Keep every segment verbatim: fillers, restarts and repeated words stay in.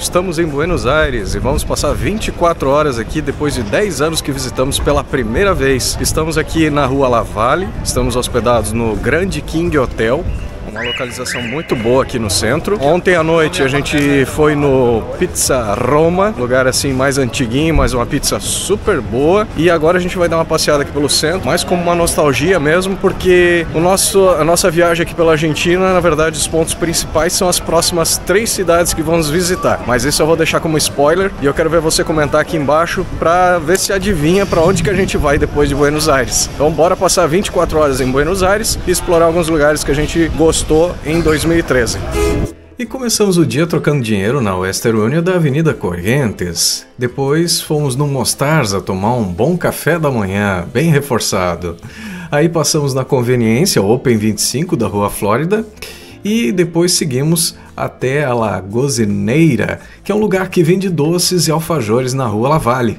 estamos em Buenos Aires e vamos passar vinte e quatro horas aqui depois de dez anos que visitamos pela primeira vez. Estamos aqui na rua Lavalle, estamos hospedados no Grand King Hotel. Uma localização muito boa aqui no centro. Ontem à noite a gente foi no Pizza Roma, lugar assim mais antiguinho, mas uma pizza super boa. E agora a gente vai dar uma passeada aqui pelo centro, mais como uma nostalgia mesmo, porque o nosso, a nossa viagem aqui pela Argentina, na verdade, os pontos principais são as próximas três cidades que vamos visitar. Mas isso eu vou deixar como spoiler e eu quero ver você comentar aqui embaixo para ver se adivinha para onde que a gente vai depois de Buenos Aires. Então bora passar vinte e quatro horas em Buenos Aires e explorar alguns lugares que a gente gostou em dois mil e treze. E começamos o dia trocando dinheiro na Western Union da Avenida Corrientes. Depois fomos no Mostarza tomar um bom café da manhã, bem reforçado. Aí passamos na conveniência Open vinte e cinco da Rua Flórida e depois seguimos até a La Gozineira, que é um lugar que vende doces e alfajores na Rua Lavalle.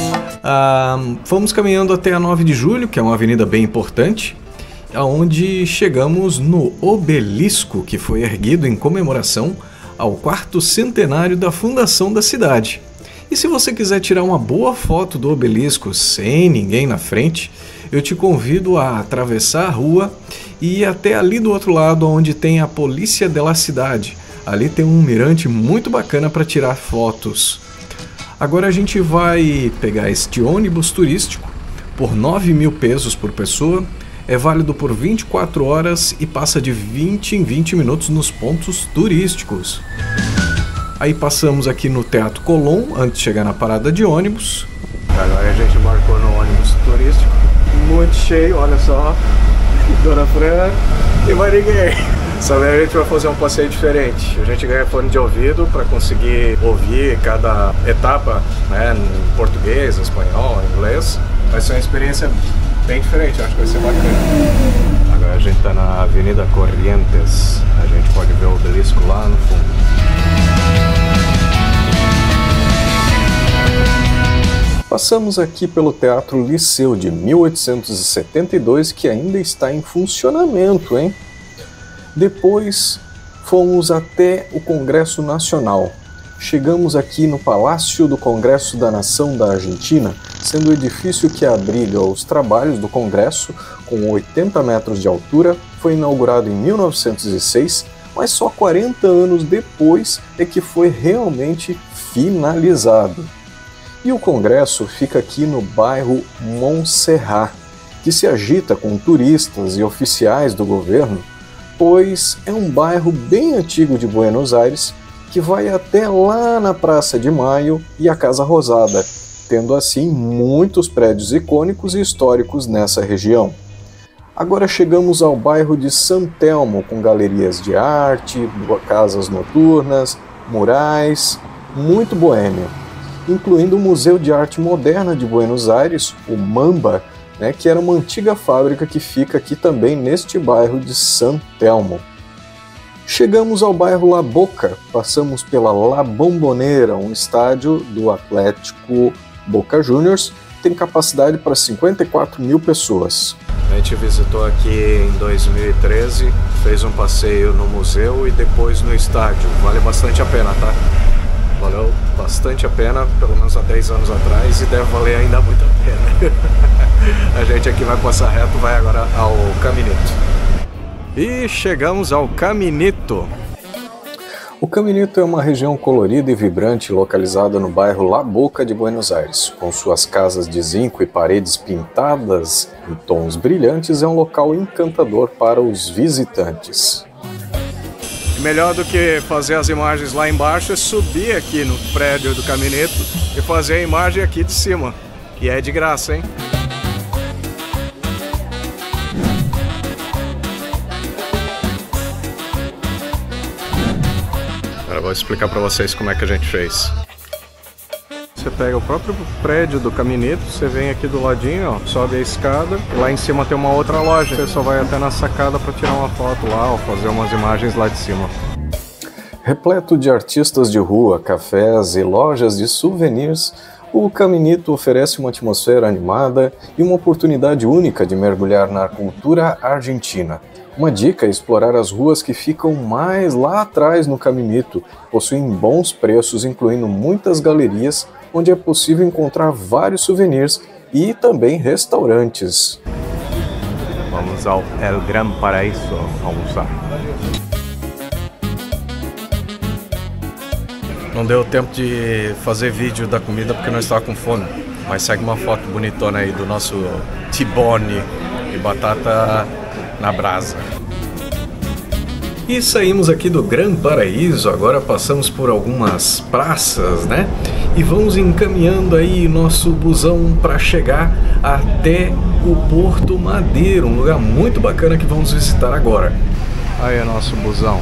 Ah, fomos caminhando até a nove de julho, que é uma avenida bem importante, onde chegamos no obelisco que foi erguido em comemoração ao quarto centenário da fundação da cidade. E se você quiser tirar uma boa foto do obelisco sem ninguém na frente, eu te convido a atravessar a rua e ir até ali do outro lado onde tem a Polícia da Cidade. Ali tem um mirante muito bacana para tirar fotos. Agora a gente vai pegar este ônibus turístico por nove mil pesos por pessoa. É válido por vinte e quatro horas e passa de vinte em vinte minutos nos pontos turísticos. Aí passamos aqui no Teatro Colón, antes de chegar na parada de ônibus. Agora a gente embarcou no ônibus turístico, muito cheio, olha só, Dona Fran e mais ninguém. Só que a gente vai fazer um passeio diferente. A gente ganha fone de ouvido para conseguir ouvir cada etapa, né, em português, espanhol, inglês. Vai ser uma experiência bem diferente, acho que vai ser bacana. Agora a gente tá na Avenida Corrientes, a gente pode ver o obelisco lá no fundo. Passamos aqui pelo Teatro Liceu de mil oitocentos e setenta e dois, que ainda está em funcionamento, hein? Depois fomos até o Congresso Nacional. Chegamos aqui no Palácio do Congresso da Nação da Argentina, sendo o edifício que abriga os trabalhos do Congresso, com oitenta metros de altura, foi inaugurado em mil novecentos e seis, mas só quarenta anos depois é que foi realmente finalizado. E o Congresso fica aqui no bairro Montserrat, que se agita com turistas e oficiais do governo, pois é um bairro bem antigo de Buenos Aires, que vai até lá na Praça de Maio e a Casa Rosada, tendo assim muitos prédios icônicos e históricos nessa região. Agora chegamos ao bairro de San Telmo, com galerias de arte, casas noturnas, murais, muito boêmio, incluindo o Museu de Arte Moderna de Buenos Aires, o Mamba, né, que era uma antiga fábrica que fica aqui também neste bairro de San Telmo. Chegamos ao bairro La Boca, passamos pela La Bombonera, um estádio do Atlético Boca Juniors, tem capacidade para cinquenta e quatro mil pessoas. A gente visitou aqui em dois mil e treze, fez um passeio no museu e depois no estádio. Vale bastante a pena, tá? Valeu bastante a pena, pelo menos há dez anos atrás, e deve valer ainda muito a pena. A gente aqui vai passar reto, vai agora ao Caminito. E chegamos ao Caminito. O Caminito é uma região colorida e vibrante localizada no bairro La Boca de Buenos Aires. Com suas casas de zinco e paredes pintadas em tons brilhantes, é um local encantador para os visitantes. Melhor do que fazer as imagens lá embaixo é subir aqui no prédio do Caminito e fazer a imagem aqui de cima. E é de graça, hein? Agora eu vou explicar para vocês como é que a gente fez. Você pega o próprio prédio do Caminito, você vem aqui do ladinho, ó, sobe a escada, e lá em cima tem uma outra loja. Você só vai até na sacada para tirar uma foto lá ou fazer umas imagens lá de cima. Repleto de artistas de rua, cafés e lojas de souvenirs, O Caminito oferece uma atmosfera animada e uma oportunidade única de mergulhar na cultura argentina. Uma dica é explorar as ruas que ficam mais lá atrás no Caminito. Possuem bons preços, incluindo muitas galerias, onde é possível encontrar vários souvenirs e também restaurantes. Vamos ao El Gran Paraíso almoçar. Não deu tempo de fazer vídeo da comida porque nós estávamos com fome, mas segue uma foto bonitona aí do nosso tibone e batata na brasa. E saímos aqui do Gran Paraíso, agora passamos por algumas praças, né? E vamos encaminhando aí nosso busão para chegar até o Porto Madeiro, um lugar muito bacana que vamos visitar agora. Aí é nosso busão.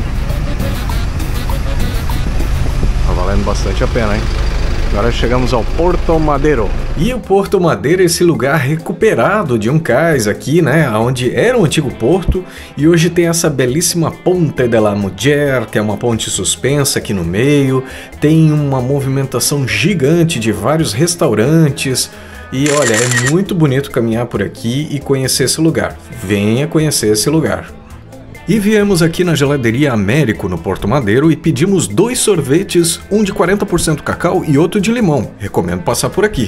Tá valendo bastante a pena, hein? Agora chegamos ao Porto Madeiro. E o Porto Madeiro é esse lugar recuperado de um cais aqui, né? Onde era um antigo porto e hoje tem essa belíssima Ponte de la Mujer, que é uma ponte suspensa aqui no meio. Tem uma movimentação gigante de vários restaurantes. E olha, é muito bonito caminhar por aqui e conhecer esse lugar. Venha conhecer esse lugar. E viemos aqui na Geladeria Américo, no Porto Madeiro, e pedimos dois sorvetes, um de quarenta por cento cacau e outro de limão. Recomendo passar por aqui.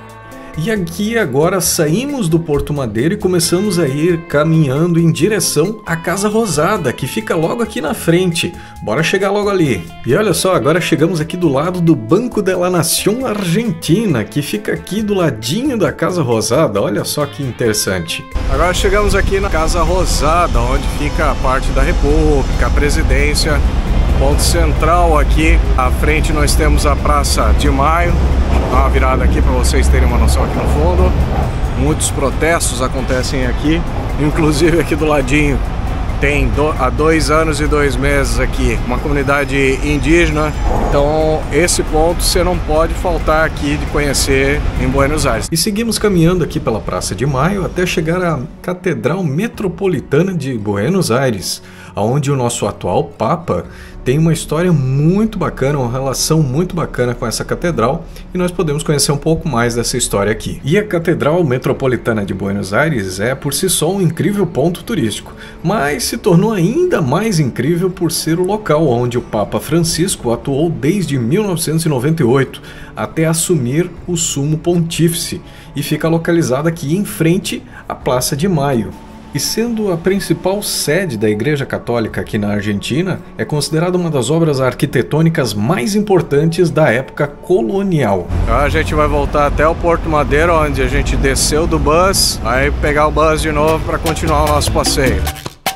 E aqui agora saímos do Porto Madeiro e começamos a ir caminhando em direção à Casa Rosada, que fica logo aqui na frente. Bora chegar logo ali. E olha só, agora chegamos aqui do lado do Banco de la Nación Argentina, que fica aqui do ladinho da Casa Rosada. Olha só que interessante. Agora chegamos aqui na Casa Rosada, onde fica a parte da República, a presidência. Ponto central aqui, à frente nós temos a Praça de Maio. Dá uma virada aqui para vocês terem uma noção aqui no fundo. Muitos protestos acontecem aqui, inclusive aqui do ladinho tem do, há dois anos e dois meses aqui uma comunidade indígena. Então esse ponto você não pode faltar aqui de conhecer em Buenos Aires. E seguimos caminhando aqui pela Praça de Maio até chegar à Catedral Metropolitana de Buenos Aires, onde o nosso atual Papa tem uma história muito bacana, uma relação muito bacana com essa catedral, e nós podemos conhecer um pouco mais dessa história aqui. E a Catedral Metropolitana de Buenos Aires é por si só um incrível ponto turístico, mas se tornou ainda mais incrível por ser o local onde o Papa Francisco atuou desde mil novecentos e noventa e oito até assumir o Sumo Pontífice, e fica localizada aqui em frente à Praça de Maio. E sendo a principal sede da Igreja Católica aqui na Argentina, é considerada uma das obras arquitetônicas mais importantes da época colonial. A gente vai voltar até o Porto Madeiro, onde a gente desceu do bus, aí pegar o bus de novo para continuar o nosso passeio.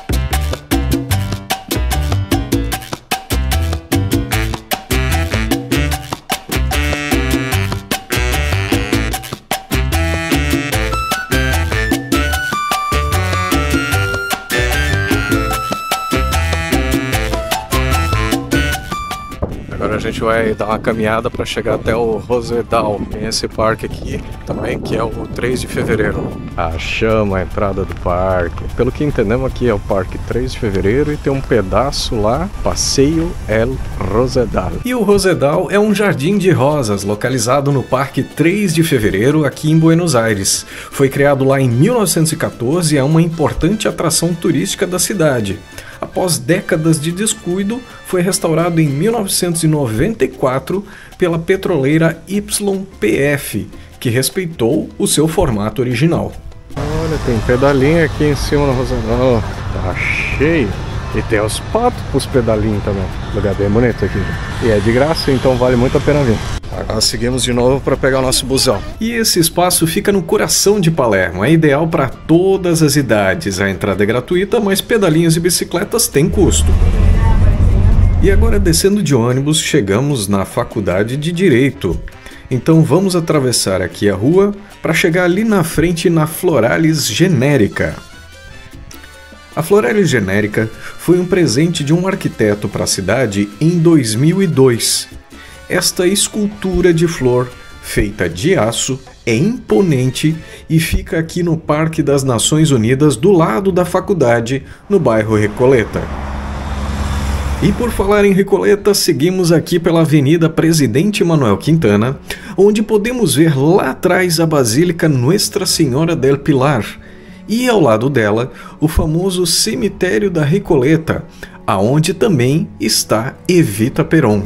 A gente vai dar uma caminhada para chegar até o Rosedal. Tem esse parque aqui também, que é o três de fevereiro. A chama, a entrada do parque. Pelo que entendemos aqui é o Parque três de fevereiro e tem um pedaço lá, Passeio El Rosedal. E o Rosedal é um jardim de rosas localizado no Parque três de fevereiro aqui em Buenos Aires. Foi criado lá em mil novecentos e quatorze e é uma importante atração turística da cidade. Após décadas de descuido, foi restaurado em mil novecentos e noventa e quatro pela petroleira Y P F, que respeitou o seu formato original. Olha, tem pedalinho aqui em cima no Rosedal, tá cheio. E tem os patos para os pedalinhos também. Lugar bem bonito aqui. E é de graça, então vale muito a pena vir. Agora seguimos de novo para pegar o nosso busão. E esse espaço fica no coração de Palermo. É ideal para todas as idades. A entrada é gratuita, mas pedalinhos e bicicletas têm custo. E agora, descendo de ônibus, chegamos na Faculdade de Direito. Então vamos atravessar aqui a rua para chegar ali na frente na Floralis Genérica. A Floralis Genérica foi um presente de um arquiteto para a cidade em dois mil e dois. Esta escultura de flor, feita de aço, é imponente e fica aqui no Parque das Nações Unidas, do lado da faculdade, no bairro Recoleta. E por falar em Recoleta, seguimos aqui pela Avenida Presidente Manuel Quintana, onde podemos ver lá atrás a Basílica Nuestra Senhora del Pilar e ao lado dela o famoso Cemitério da Recoleta, aonde também está Evita Peron.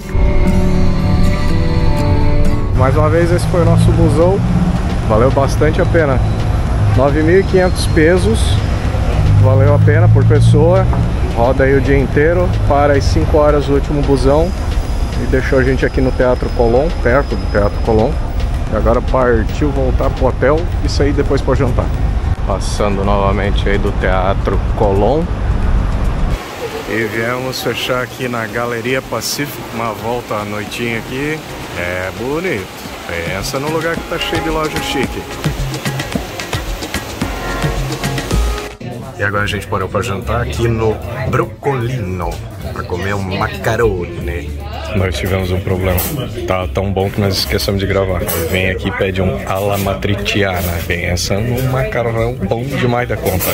Mais uma vez, esse foi o nosso busão, valeu bastante a pena, nove mil e quinhentos pesos, valeu a pena por pessoa. Roda aí o dia inteiro, para às cinco horas o último busão e deixou a gente aqui no Teatro Colón, perto do Teatro Colón. E agora partiu voltar pro hotel e sair depois para jantar. Passando novamente aí do Teatro Colón. E viemos fechar aqui na Galeria Pacífico, uma volta à noitinha aqui. É bonito, pensa num lugar que tá cheio de loja chique. E agora a gente parou para jantar aqui no Broccolino, para comer um macarone. Nós tivemos um problema, tá tão bom que nós esquecemos de gravar. Vem aqui e pede um alla matriciana, pensa num macarrão bom demais da conta.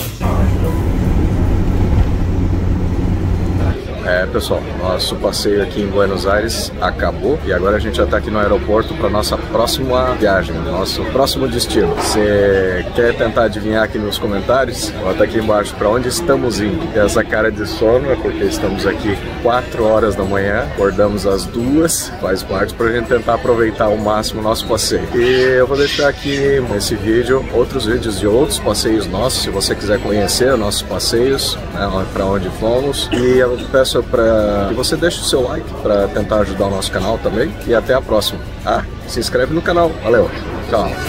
É, pessoal, nosso passeio aqui em Buenos Aires acabou e agora a gente já está aqui no aeroporto para nossa próxima viagem, nosso próximo destino. Você quer tentar adivinhar aqui nos comentários? Bota aqui embaixo para onde estamos indo. E essa cara de sono é porque estamos aqui quatro horas da manhã, acordamos às duas, faz parte para a gente tentar aproveitar ao máximo o nosso passeio. E eu vou deixar aqui nesse vídeo outros vídeos de outros passeios nossos, se você quiser conhecer nossos passeios, né, para onde fomos. E eu peço para que você deixe o seu like para tentar ajudar o nosso canal também. E até a próxima. Ah, se inscreve no canal. Valeu, tchau.